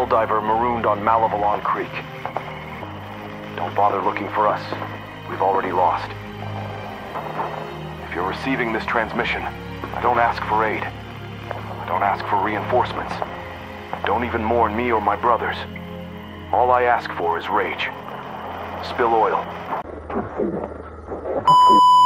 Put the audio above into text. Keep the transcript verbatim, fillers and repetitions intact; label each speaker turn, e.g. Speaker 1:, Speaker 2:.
Speaker 1: Helldiver marooned on Malevelon Creek. Don't bother looking for us. We've already lost. If you're receiving this transmission, I don't ask for aid. I don't ask for reinforcements. Don't even mourn me or my brothers. All I ask for is rage. Spill oil.